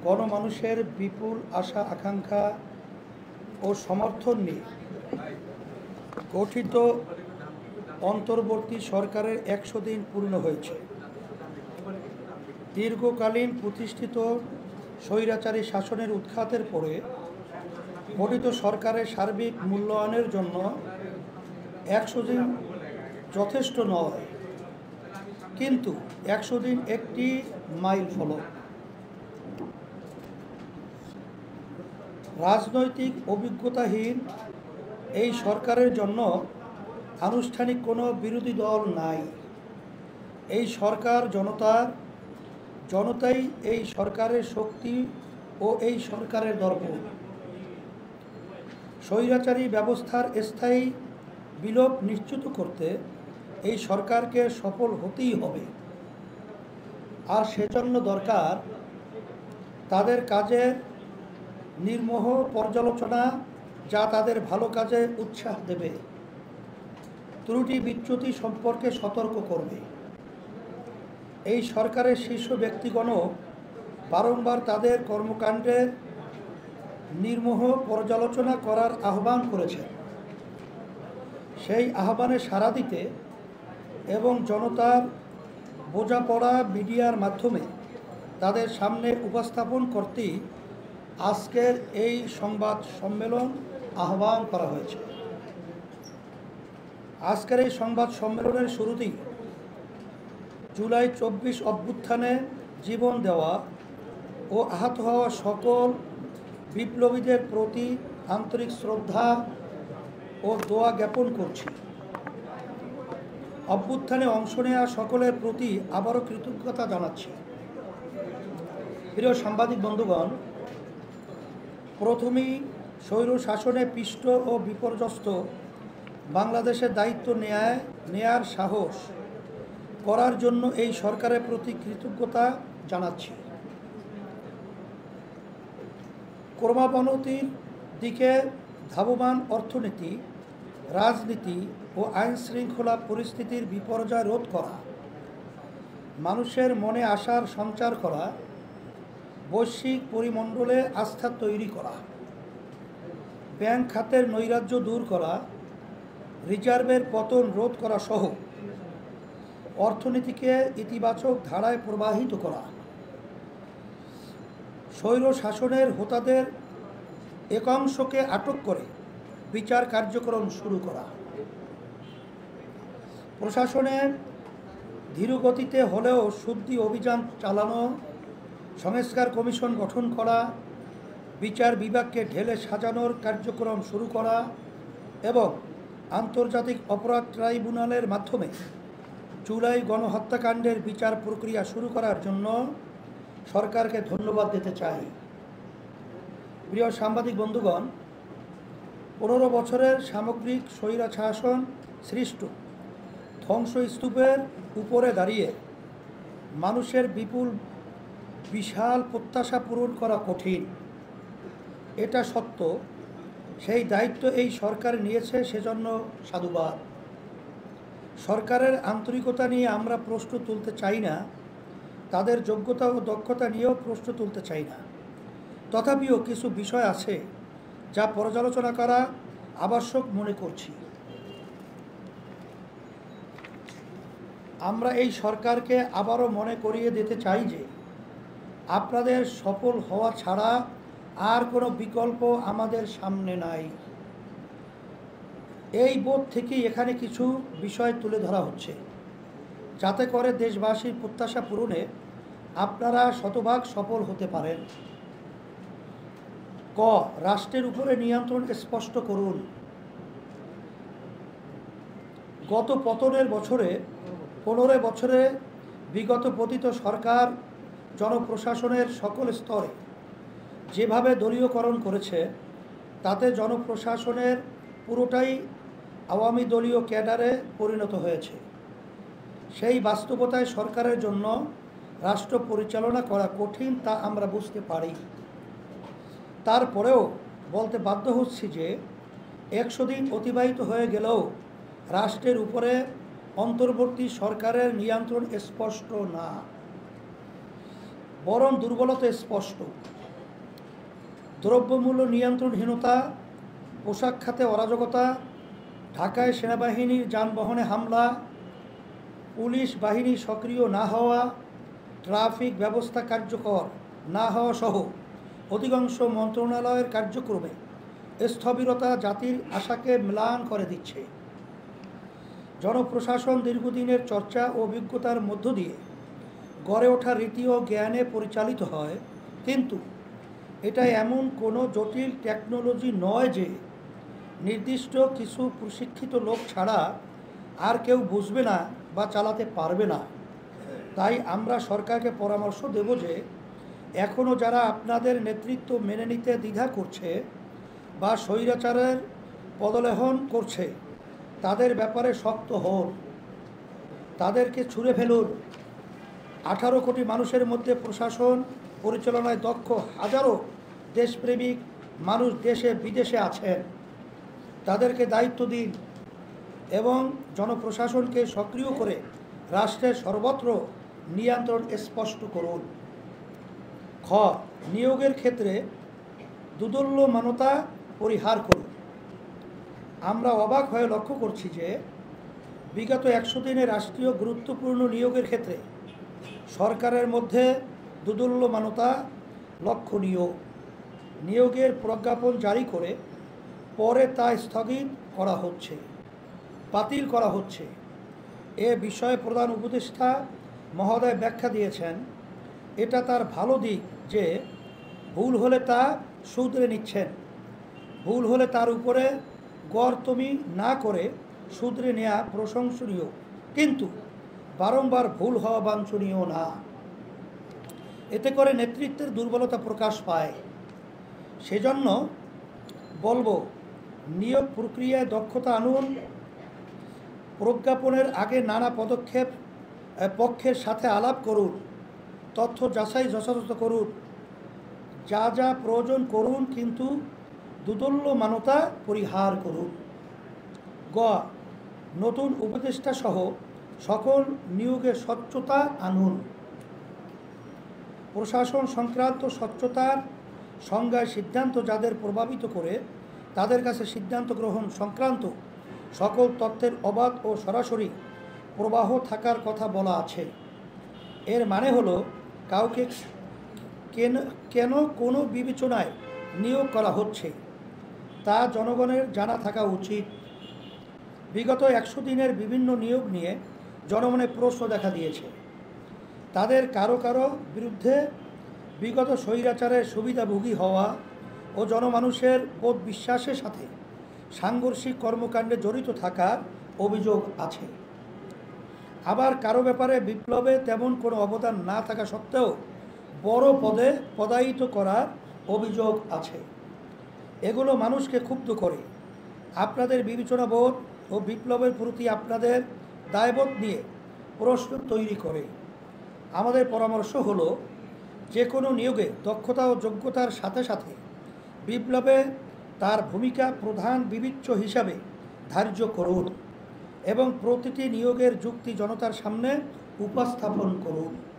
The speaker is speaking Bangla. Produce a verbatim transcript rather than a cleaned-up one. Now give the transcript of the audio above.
গণমানুষের বিপুল আশা আকাঙ্ক্ষা ও সমর্থন নিয়ে গঠিত অন্তর্বর্তী সরকারের একশো দিন পূর্ণ হয়েছে। দীর্ঘকালীন প্রতিষ্ঠিত স্বৈরাচারী শাসনের উৎখাতের পরে গঠিত সরকারের সার্বিক মূল্যায়নের জন্য একশো দিন যথেষ্ট নয়, কিন্তু একশো দিন একটি মাইল ফলক। রাজনৈতিক অভিজ্ঞতাহীন এই সরকারের জন্য আনুষ্ঠানিক কোনো বিরোধী দল নাই। এই সরকার জনতার, জনতাই এই সরকারের শক্তি ও এই সরকারের দর্পণ। স্বৈরাচারী ব্যবস্থার স্থায়ী বিলোপ নিশ্চিত করতে এই সরকারকে সফল হতেই হবে, আর সেজন্য দরকার তাদের কাজের নির্মোহ পর্যালোচনা, যা তাদের ভালো কাজে উৎসাহ দেবে, ত্রুটি বিচ্যুতি সম্পর্কে সতর্ক করবে। এই সরকারের শীর্ষ ব্যক্তিগণও বারংবার তাদের কর্মকাণ্ডের নির্মোহ পর্যালোচনা করার আহ্বান করেছেন। সেই আহ্বানে সাড়া দিতে এবং জনতার বোঝাপড়া মিডিয়ার মাধ্যমে তাদের সামনে উপস্থাপন করতেই আজকের এই সংবাদ সম্মেলন আহ্বান করা হয়েছে। আজকের এই সংবাদ সম্মেলনের শুরুতেই জুলাই চব্বিশ অভ্যুত্থানে জীবন দেওয়া ও আহত হওয়া সকল বিপ্লবীদের প্রতি আন্তরিক শ্রদ্ধা ও দোয়া জ্ঞাপন করছি। অভ্যুত্থানে অংশ নেওয়া সকলের প্রতি আবারও কৃতজ্ঞতা জানাচ্ছি। প্রিয় সাংবাদিক বন্ধুগণ, প্রথমেই স্বৈর শাসনে পিষ্ট ও বিপর্যস্ত বাংলাদেশের দায়িত্ব নেয় নেয়ার সাহস করার জন্য এই সরকারের প্রতি কৃতজ্ঞতা জানাচ্ছি। ক্রমাবনতির দিকে ধাবমান অর্থনীতি, রাজনীতি ও আইন শৃঙ্খলা পরিস্থিতির বিপর্যয় রোধ করা, মানুষের মনে আশার সঞ্চার করা, বৈশ্বিক পরিমণ্ডলে আস্থা তৈরি করা, ব্যাংক খাতের নৈরাজ্য দূর করা, রিজার্ভের পতন রোধ করা সহ অর্থনীতিকে ইতিবাচক ধারায় প্রবাহিত করা, স্বৈর শাসনের হোতাদের একাংশকে আটক করে বিচার কার্যক্রম শুরু করা, প্রশাসনের ধীরগতিতে হলেও শুদ্ধি অভিযান চালানো, সংস্কার কমিশন গঠন করা, বিচার বিভাগকে ঢেলে সাজানোর কার্যক্রম শুরু করা এবং আন্তর্জাতিক অপরাধ ট্রাইব্যুনালের মাধ্যমে জুলাই গণহত্যাকাণ্ডের বিচার প্রক্রিয়া শুরু করার জন্য সরকারকে ধন্যবাদ দিতে চাই। প্রিয় সাংবাদিক বন্ধুগণ, পনেরো বছরের সামগ্রিক স্বৈরা শাসন সৃষ্ট ধ্বংসস্তূপের উপরে দাঁড়িয়ে মানুষের বিপুল বিশাল প্রত্যাশা পূরণ করা কঠিন, এটা সত্য। সেই দায়িত্ব এই সরকার নিয়েছে, সেজন্য সাধুবাদ। সরকারের আন্তরিকতা নিয়ে আমরা প্রশ্ন তুলতে চাই না, তাদের যোগ্যতা ও দক্ষতা নিয়েও প্রশ্ন তুলতে চাই না। তথাপিও কিছু বিষয় আছে যা পর্যালোচনা করা আবশ্যক মনে করছি। আমরা এই সরকারকে আবারও মনে করিয়ে দিতে চাই যে আপনাদের সফল হওয়া ছাড়া আর কোনো বিকল্প আমাদের সামনে নাই। এই বোধ থেকেই এখানে কিছু বিষয় তুলে ধরা হচ্ছে, যাতে করে দেশবাসীর প্রত্যাশা পূরণে আপনারা শতভাগ সফল হতে পারেন। ক, রাষ্ট্রের উপরে নিয়ন্ত্রণ স্পষ্ট করুন। গত পতনের বছরে পনেরো বছরে বিগত পতিত সরকার জনপ্রশাসনের সকল স্তরে যেভাবে দলীয়করণ করেছে, তাতে জনপ্রশাসনের পুরোটাই আওয়ামী দলীয় ক্যাডারে পরিণত হয়েছে। সেই বাস্তবতায় সরকারের জন্য রাষ্ট্র পরিচালনা করা কঠিন, তা আমরা বুঝতে পারি। তারপরেও বলতে বাধ্য হচ্ছি যে একশো দিন অতিবাহিত হয়ে গেলেও রাষ্ট্রের উপরে অন্তর্বর্তী সরকারের নিয়ন্ত্রণ স্পষ্ট না। বরং দুর্বলতা স্পষ্ট। দ্রব্যমূল্য নিয়ন্ত্রণহীনতা, পোশাক খাতে অরাজকতা, ঢাকায় সেনাবাহিনীর যানবাহনে হামলা, পুলিশ বাহিনী সক্রিয় না হওয়া, ট্রাফিক ব্যবস্থা কার্যকর না হওয়া সহ অধিকাংশ মন্ত্রণালয়ের কার্যক্রমে স্থবিরতা জাতির আশাকে ম্লান করে দিচ্ছে। জনপ্রশাসন দীর্ঘদিনের চর্চা ও অভিজ্ঞতার মধ্য দিয়ে গড়ে ওঠা রীতি ও জ্ঞানে পরিচালিত হয়, কিন্তু এটা এমন কোনো জটিল টেকনোলজি নয় যে নির্দিষ্ট কিছু প্রশিক্ষিত লোক ছাড়া আর কেউ বুঝবে না বা চালাতে পারবে না। তাই আমরা সরকারকে পরামর্শ দেব যে এখনও যারা আপনাদের নেতৃত্ব মেনে নিতে দ্বিধা করছে বা স্বৈরাচারের পদলেহন করছে, তাদের ব্যাপারে শক্ত হন, তাদেরকে ছুঁড়ে ফেলুন। আঠারো কোটি মানুষের মধ্যে প্রশাসন পরিচালনায় দক্ষ হাজারো দেশপ্রেমিক মানুষ দেশে বিদেশে আছেন। তাদেরকে দায়িত্ব দিন এবং জনপ্রশাসনকে সক্রিয় করে রাষ্ট্রের সর্বত্র নিয়ন্ত্রণ স্পষ্ট করুন। খ. নিয়োগের ক্ষেত্রে দুদুল্যমানতা পরিহার করুন। আমরা অবাক হয়ে লক্ষ্য করছি যে বিগত একশো দিনে রাষ্ট্রীয় গুরুত্বপূর্ণ নিয়োগের ক্ষেত্রে সরকারের মধ্যে দুদুল্যমানতা লক্ষণীয়। নিয়োগের প্রজ্ঞাপন জারি করে পরে তা স্থগিত করা হচ্ছে, বাতিল করা হচ্ছে। এ বিষয়ে প্রধান উপদেষ্টা মহোদয় ব্যাখ্যা দিয়েছেন, এটা তার ভালো দিক যে ভুল হলে তা শুধরে নিচ্ছেন। ভুল হলে তার উপরে গড়তমি না করে শুধরে নেওয়া প্রশংসনীয়, কিন্তু বারংবার ভুল হওয়া বাঞ্ছনীয় না। এতে করে নেতৃত্বের দুর্বলতা প্রকাশ পায়। সেজন্য বলবো, নিয়োগ প্রক্রিয়ায় দক্ষতা আনুন। প্রজ্ঞাপনের আগে নানা পদক্ষেপ পক্ষের সাথে আলাপ করুন, তথ্য যাচাই যথাযথ করুন, যা যা প্রয়োজন করুন, কিন্তু দুদুল্যমানতা পরিহার করুন। গ. নতুন উপদেষ্টা সহ সকল নিয়োগে স্বচ্ছতা আনুন। প্রশাসন সংক্রান্ত স্বচ্ছতার সংজ্ঞায় সিদ্ধান্ত যাদের প্রভাবিত করে তাদের কাছে সিদ্ধান্ত গ্রহণ সংক্রান্ত সকল তথ্যের অবাধ ও সরাসরি প্রবাহ থাকার কথা বলা আছে। এর মানে হলো কাউকে কেন কেন কোনো বিবেচনায় নিয়োগ করা হচ্ছে তা জনগণের জানা থাকা উচিত। বিগত একশো দিনের বিভিন্ন নিয়োগ নিয়ে জনমনে প্রশ্ন দেখা দিয়েছে। তাদের কারো কারো বিরুদ্ধে বিগত স্বৈরাচারের সুবিধাভোগী হওয়া ও জনমানুষের বোধ বিশ্বাসের সাথে সাংঘর্ষিক কর্মকাণ্ডে জড়িত থাকার অভিযোগ আছে। আবার কারো ব্যাপারে বিপ্লবে তেমন কোনো অবদান না থাকা সত্ত্বেও বড় পদে পদায়িত করার অভিযোগ আছে। এগুলো মানুষকে ক্ষুব্ধ করে। আপনাদের বিবেচনাবোধ ও বিপ্লবের প্রতি আপনাদের দায়বোধ নিয়ে প্রশ্ন তৈরি করে। আমাদের পরামর্শ হলো, যে কোনো নিয়োগে দক্ষতা ও যোগ্যতার সাথে সাথে বিপ্লবে তার ভূমিকা প্রধান বিবেচ্য হিসাবে ধার্য করুন এবং প্রতিটি নিয়োগের যুক্তি জনতার সামনে উপস্থাপন করুন।